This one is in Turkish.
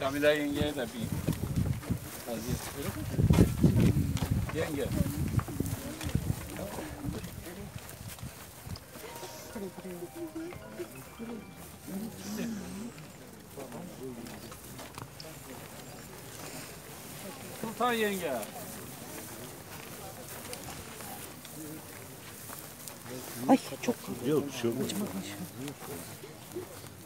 Kamile yengeye de bir vaziyet verir. Yenge. Sultan yenge. Ay çok Yok bir şey olmaz.